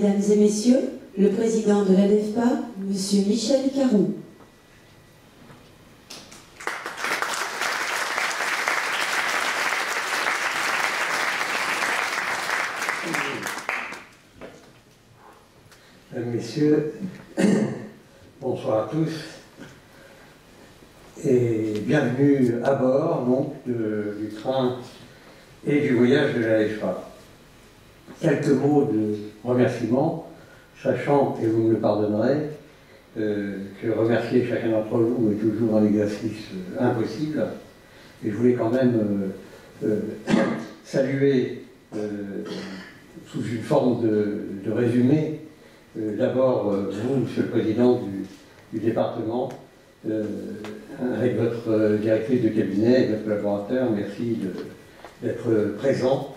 Mesdames et messieurs, le président de l'ADEFPA, M. Michel Caroux. Mesdames, Messieurs, bonsoir à tous et bienvenue à bord donc, du train et du voyage de l'ADEFPA. Quelques mots de remerciement, sachant, et vous me le pardonnerez, que remercier chacun d'entre vous est toujours un exercice impossible. Et je voulais quand même saluer, sous une forme de résumé, d'abord vous, Monsieur le Président du département, avec votre directrice de cabinet et votre collaborateur, merci d'être présent.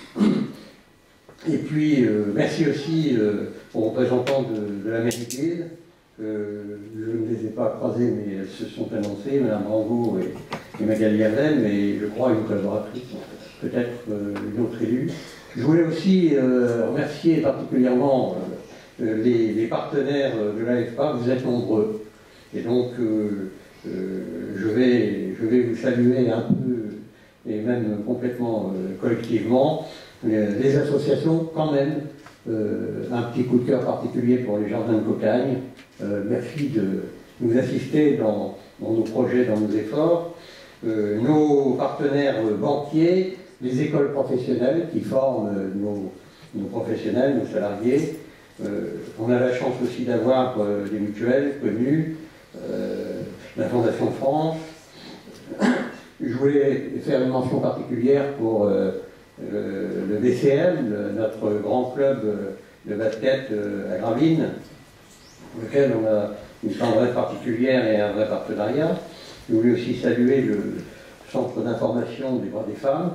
Et puis, merci aussi aux représentants de la mairie de Lille. Je ne les ai pas croisés, mais elles se sont annoncées, Mme Rango et Magali Haven, et je crois une collaboratrice, peut-être une autre élue. Je voulais aussi remercier particulièrement les partenaires de l'ADEFPA. Vous êtes nombreux. Et donc, je vais vous saluer un peu, et même complètement collectivement. Les associations, quand même, un petit coup de cœur particulier pour les jardins de Cocagne. Merci de nous assister dans nos projets, dans nos efforts. Nos partenaires banquiers, les écoles professionnelles qui forment nos professionnels, nos salariés. On a la chance aussi d'avoir des mutuelles connues, la Fondation France. Je voulais faire une mention particulière pour le VCM, notre grand club de basket à Gravelines, lequel on a une tendresse particulière et un vrai partenariat. Je voulais aussi saluer le Centre d'information des droits des femmes,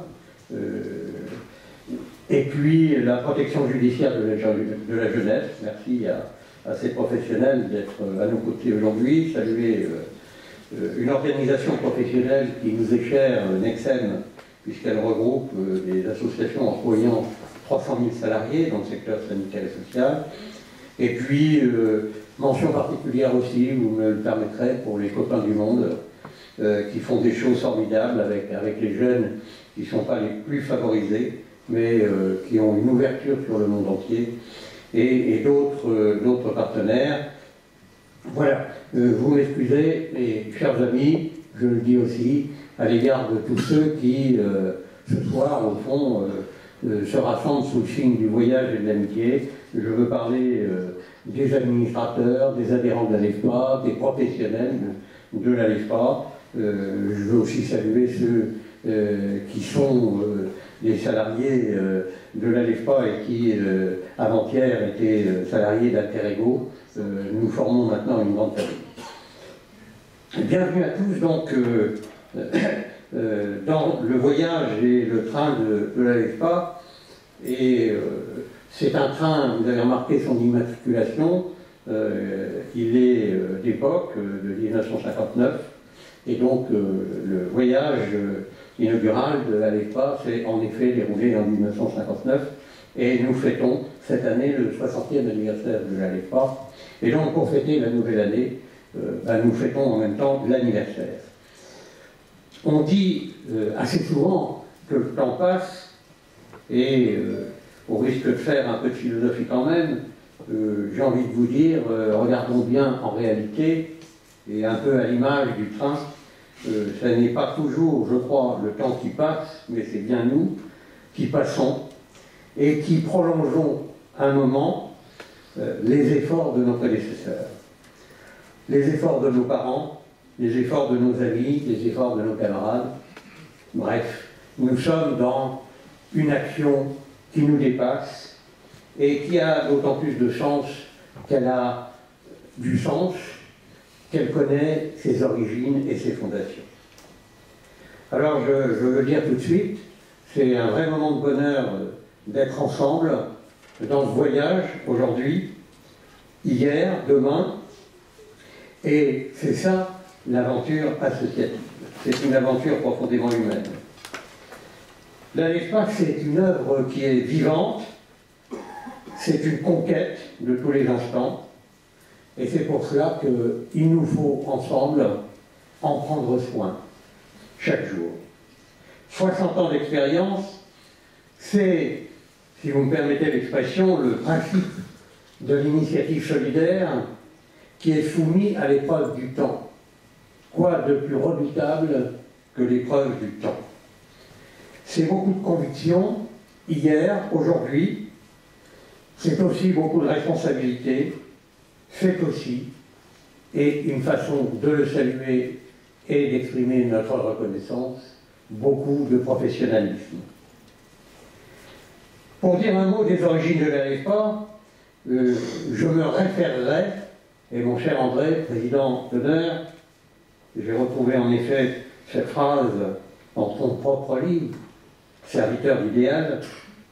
et puis la protection judiciaire de la jeunesse. Merci à ces professionnels d'être à nos côtés aujourd'hui. Saluer une organisation professionnelle qui nous est chère, Nexem, puisqu'elle regroupe des associations employant 300 000 salariés dans le secteur sanitaire et social. Et puis, mention particulière aussi, vous me le permettrez, pour les copains du monde, qui font des choses formidables avec les jeunes qui ne sont pas les plus favorisés, mais qui ont une ouverture sur le monde entier, et d'autres partenaires. Voilà, vous m'excusez, et chers amis, je le dis aussi, à l'égard de tous ceux qui, ce soir, au fond, se rassemblent sous le signe du voyage et de l'amitié. Je veux parler des administrateurs, des adhérents de l'ADEFPA, des professionnels de l'ADEFPA. Je veux aussi saluer ceux qui sont les salariés de l'ADEFPA et qui, avant-hier, étaient salariés d'Alter-Ego. Nous formons maintenant une grande famille. Bienvenue à tous, donc, dans le voyage et le train de l'ADEFPA. Et c'est un train, vous avez remarqué son immatriculation, il est d'époque, de 1959, et donc le voyage inaugural de l'ADEFPA s'est en effet déroulé en 1959, et nous fêtons cette année le 60e anniversaire de l'ADEFPA. Et donc pour fêter la nouvelle année, nous fêtons en même temps l'anniversaire. On dit assez souvent que le temps passe, et au risque de faire un peu de philosophie quand même, j'ai envie de vous dire, regardons bien en réalité, et un peu à l'image du train, ce n'est pas toujours, je crois, le temps qui passe, mais c'est bien nous qui passons et qui prolongeons un moment les efforts de nos prédécesseurs, les efforts de nos parents, les efforts de nos amis, les efforts de nos camarades. Bref, nous sommes dans une action qui nous dépasse et qui a d'autant plus de sens qu'elle a du sens, qu'elle connaît ses origines et ses fondations. Alors je veux dire tout de suite, c'est un vrai moment de bonheur d'être ensemble dans ce voyage aujourd'hui, hier, demain, et c'est ça l'aventure associative. C'est une aventure profondément humaine. L'ADEFPA, c'est une œuvre qui est vivante, c'est une conquête de tous les instants, et c'est pour cela qu'il nous faut ensemble en prendre soin chaque jour. 60 ans d'expérience, c'est, si vous me permettez l'expression, le principe de l'initiative solidaire qui est soumis à l'épreuve du temps. Quoi de plus redoutable que l'épreuve du temps? C'est beaucoup de conviction, hier, aujourd'hui, c'est aussi beaucoup de responsabilité, c'est aussi, et une façon de le saluer et d'exprimer notre reconnaissance, beaucoup de professionnalisme. Pour dire un mot des origines de l'AFPA, je me référerai, et mon cher André, président d'honneur, j'ai retrouvé en effet cette phrase dans ton propre livre, Serviteur d'idéal.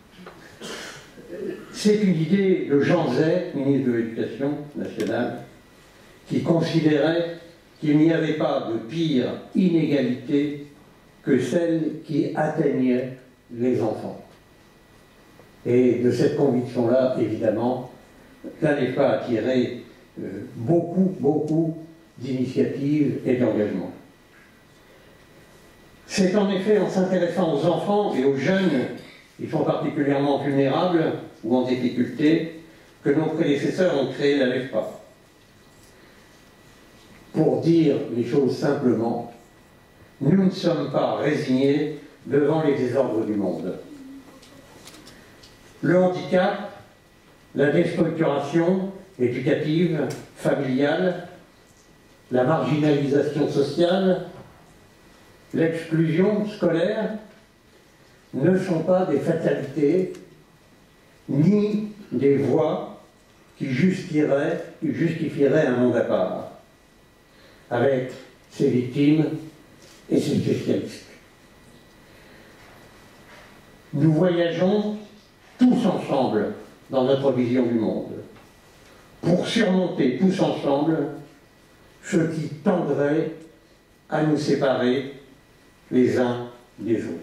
C'est une idée de Jean Zay, ministre de l'Éducation nationale, qui considérait qu'il n'y avait pas de pire inégalité que celle qui atteignait les enfants. Et de cette conviction-là, évidemment, l'ANEFPA a tiré beaucoup d'initiatives et d'engagements. C'est en effet en s'intéressant aux enfants et aux jeunes qui sont particulièrement vulnérables ou en difficulté que nos prédécesseurs ont créé l'ANEFPA. Pour dire les choses simplement, nous ne sommes pas résignés devant les désordres du monde. Le handicap, la déstructuration éducative, familiale, la marginalisation sociale, l'exclusion scolaire ne sont pas des fatalités ni des voies qui justifieraient un monde à part, avec ses victimes et ses spécialistes. Nous voyageons tous ensemble dans notre vision du monde pour surmonter tous ensemble ce qui tendrait à nous séparer les uns des autres.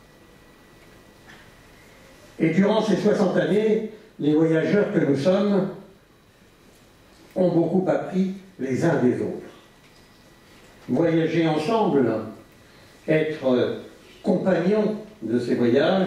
Et durant ces 60 années, les voyageurs que nous sommes ont beaucoup appris les uns des autres. Voyager ensemble, être compagnons de ces voyages,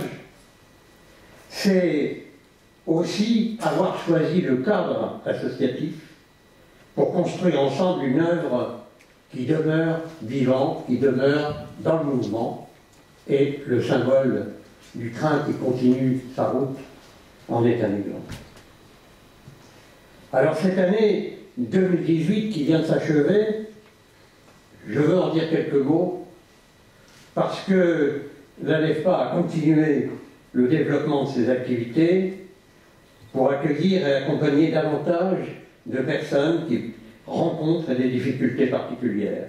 c'est aussi avoir choisi le cadre associatif pour construire ensemble une œuvre qui demeure vivante, qui demeure dans le mouvement, et le symbole du train qui continue sa route en est un exemple. Alors cette année 2018 qui vient de s'achever, je veux en dire quelques mots, parce que l'ANEFPA a continué le développement de ses activités pour accueillir et accompagner davantage de personnes qui rencontrent des difficultés particulières.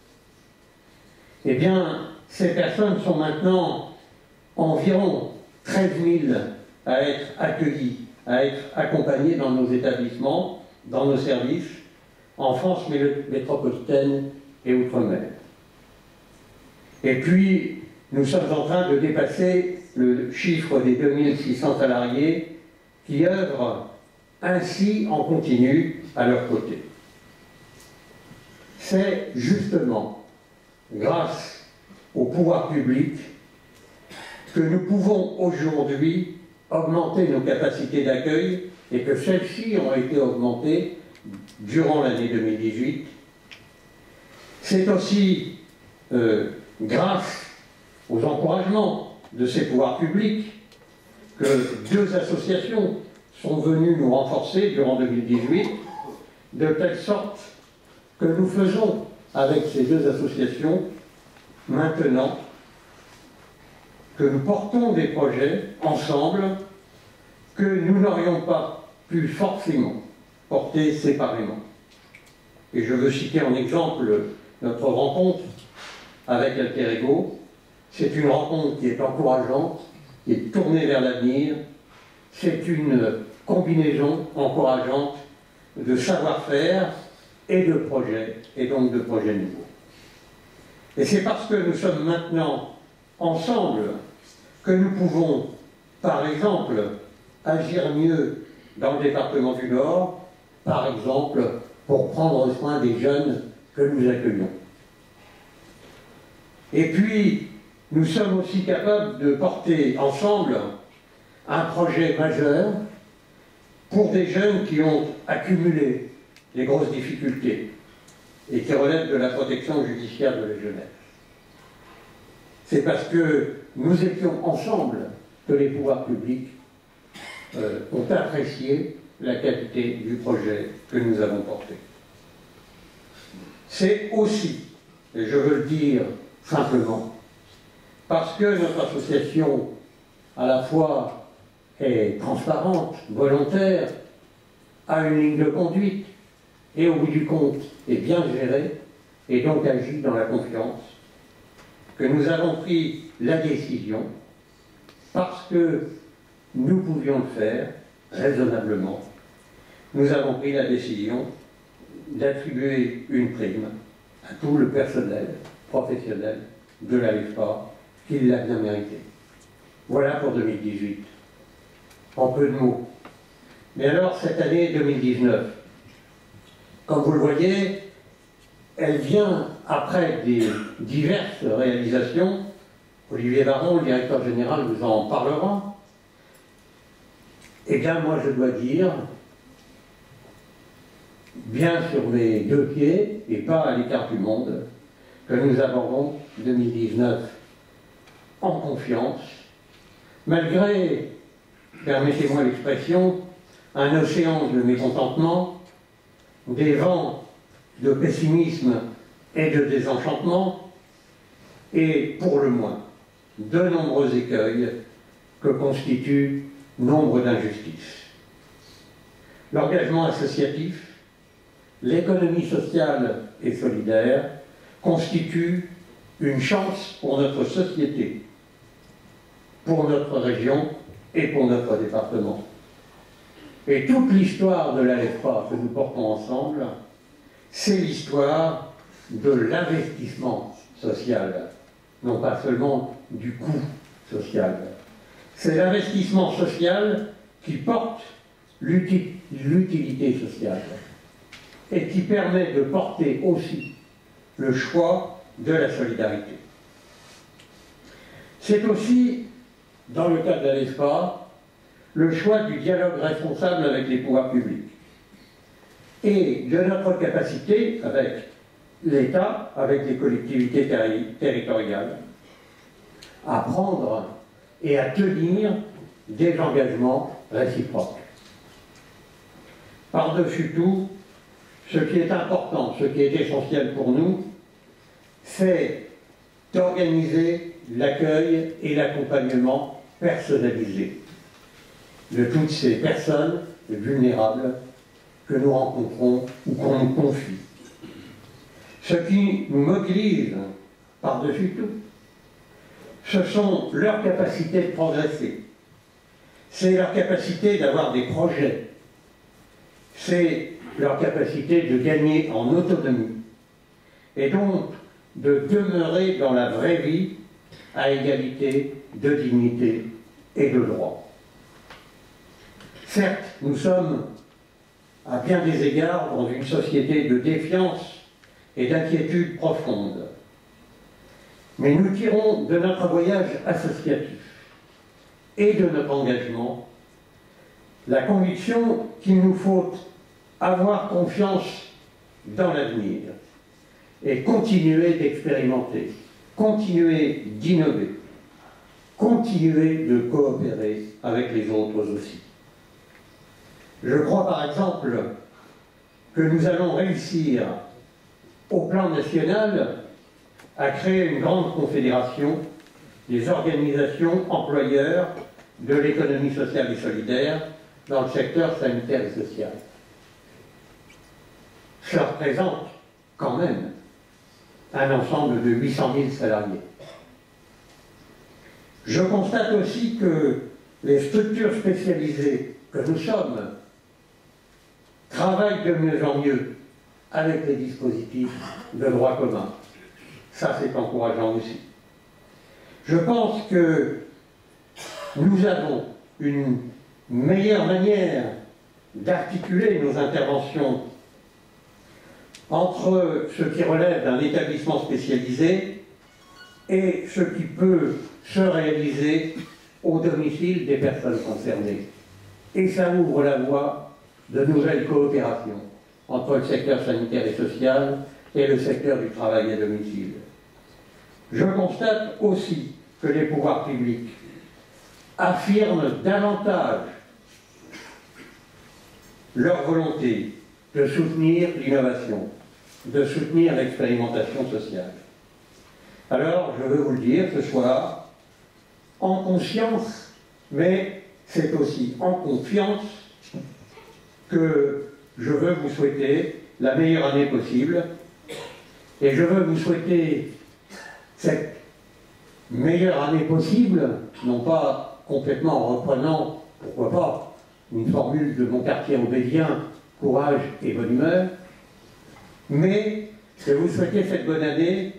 Eh bien, ces personnes sont maintenant environ 13 000 à être accueillies, à être accompagnées dans nos établissements, dans nos services, en France métropolitaine et outre-mer. Et puis, nous sommes en train de dépasser le chiffre des 2600 salariés qui œuvrent ainsi en continu à leur côté. C'est justement grâce au pouvoir public que nous pouvons aujourd'hui augmenter nos capacités d'accueil et que celles-ci ont été augmentées durant l'année 2018. C'est aussi grâce aux encouragements de ces pouvoirs publics que 2 associations sont venues nous renforcer durant 2018, de telle sorte que nous faisons avec ces 2 associations maintenant que nous portons des projets ensemble que nous n'aurions pas pu forcément porter séparément. Et je veux citer en exemple notre rencontre avec Alter Ego. C'est une rencontre qui est encourageante, qui est tournée vers l'avenir. C'est une combinaison encourageante de savoir-faire et de projets, et donc de projets nouveaux. Et c'est parce que nous sommes maintenant ensemble que nous pouvons, par exemple, agir mieux dans le département du Nord, par exemple, pour prendre soin des jeunes que nous accueillons. Et puis, nous sommes aussi capables de porter ensemble un projet majeur pour des jeunes qui ont accumulé des grosses difficultés et qui relèvent de la protection judiciaire de la jeunesse. C'est parce que nous étions ensemble que les pouvoirs publics ont apprécié la qualité du projet que nous avons porté. C'est aussi, et je veux le dire simplement, parce que notre association, à la fois, est transparente, volontaire, a une ligne de conduite, et au bout du compte est bien gérée, et donc agit dans la confiance, que nous avons pris la décision, parce que nous pouvions le faire raisonnablement, nous avons pris la décision d'attribuer une prime à tout le personnel professionnel de l'AFPA qui l'a bien mérité. Voilà pour 2018. En peu de mots. Mais alors, cette année 2019, comme vous le voyez, elle vient après des diverses réalisations. Olivier Baron, le directeur général, vous en parlera. Eh bien, moi, je dois dire, bien sur mes deux pieds, et pas à l'écart du monde, que nous abordons 2019 en confiance, malgré, permettez-moi l'expression, un océan de mécontentement, des vents de pessimisme et de désenchantement, et pour le moins, de nombreux écueils que constituent nombre d'injustices. L'engagement associatif, l'économie sociale et solidaire constituent une chance pour notre société, pour notre région et pour notre département. Et toute l'histoire de l'AFPA que nous portons ensemble, c'est l'histoire de l'investissement social, non pas seulement du coût social. C'est l'investissement social qui porte l'utilité sociale et qui permet de porter aussi le choix de la solidarité. C'est aussi, dans le cas de l'AFPA, le choix du dialogue responsable avec les pouvoirs publics et de notre capacité avec l'État, avec les collectivités territoriales, à prendre et à tenir des engagements réciproques. Par-dessus tout, ce qui est important, ce qui est essentiel pour nous, c'est d'organiser l'accueil et l'accompagnement personnalisé de toutes ces personnes vulnérables que nous rencontrons ou qu'on nous confie. Ce qui nous mobilise par-dessus tout, ce sont leurs capacités de progresser, c'est leur capacité d'avoir des projets, c'est leur capacité de gagner en autonomie et donc de demeurer dans la vraie vie à égalité de dignité et de droit. Certes, nous sommes à bien des égards dans une société de défiance et d'inquiétude profonde, mais nous tirons de notre voyage associatif et de notre engagement la conviction qu'il nous faut avoir confiance dans l'avenir et continuer d'expérimenter, continuer d'innover, continuer de coopérer avec les autres aussi. Je crois par exemple que nous allons réussir au plan national à créer une grande confédération des organisations employeurs de l'économie sociale et solidaire dans le secteur sanitaire et social. Ça représente quand même un ensemble de 800 000 salariés. Je constate aussi que les structures spécialisées que nous sommes travaillent de mieux en mieux avec les dispositifs de droit commun. Ça, c'est encourageant aussi. Je pense que nous avons une meilleure manière d'articuler nos interventions entre ce qui relève d'un établissement spécialisé et ce qui peut se réaliser au domicile des personnes concernées. Et ça ouvre la voie de nouvelles coopérations entre le secteur sanitaire et social et le secteur du travail à domicile. Je constate aussi que les pouvoirs publics affirment davantage leur volonté de soutenir l'innovation, de soutenir l'expérimentation sociale. Alors, je veux vous le dire ce soir, en conscience, mais c'est aussi en confiance que je veux vous souhaiter la meilleure année possible, et je veux vous souhaiter cette meilleure année possible, non pas complètement en reprenant, pourquoi pas, une formule de mon quartier aubélien, courage et bonne humeur, mais je vous souhaiter cette bonne année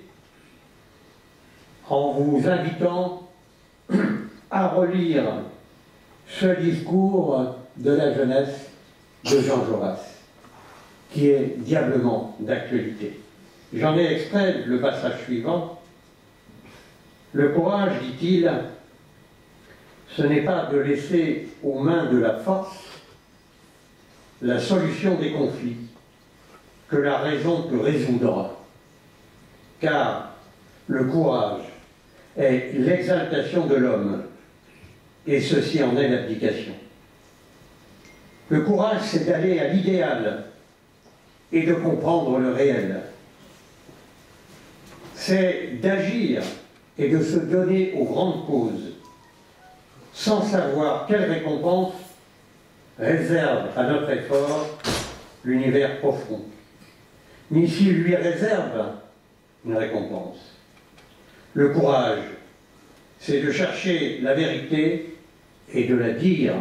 en vous invitant à relire ce discours de la jeunesse de Jean Jaurès, qui est diablement d'actualité. J'en ai extrait le passage suivant. Le courage, dit-il, ce n'est pas de laisser aux mains de la force la solution des conflits que la raison peut résoudre, car le courage est l'exaltation de l'homme, et ceci en est l'abdication. Le courage, c'est d'aller à l'idéal et de comprendre le réel. C'est d'agir et de se donner aux grandes causes, sans savoir quelle récompense réserve à notre effort l'univers profond, ni s'il lui réserve une récompense. Le courage, c'est de chercher la vérité et de la dire.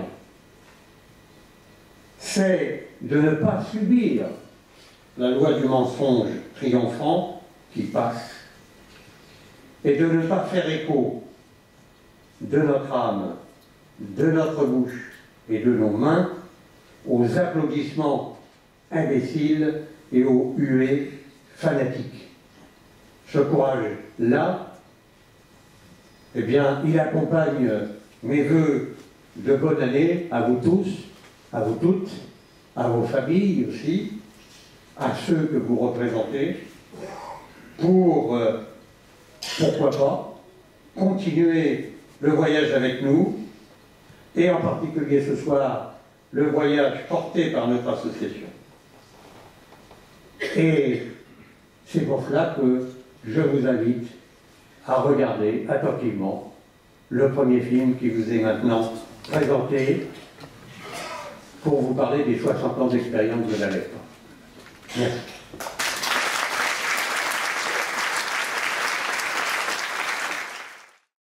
C'est de ne pas subir la loi du mensonge triomphant qui passe, et de ne pas faire écho de notre âme, de notre bouche et de nos mains aux applaudissements imbéciles et aux huées fanatiques. Ce courage-là, eh bien, il accompagne mes vœux de bonne année à vous tous, à vous toutes, à vos familles aussi, à ceux que vous représentez, pour, pourquoi pas, continuer le voyage avec nous, et en particulier ce soir, le voyage porté par notre association. Et c'est pour cela que je vous invite à regarder attentivement le premier film qui vous est maintenant présenté pour vous parler des 60 ans d'expérience de la lettre. Merci.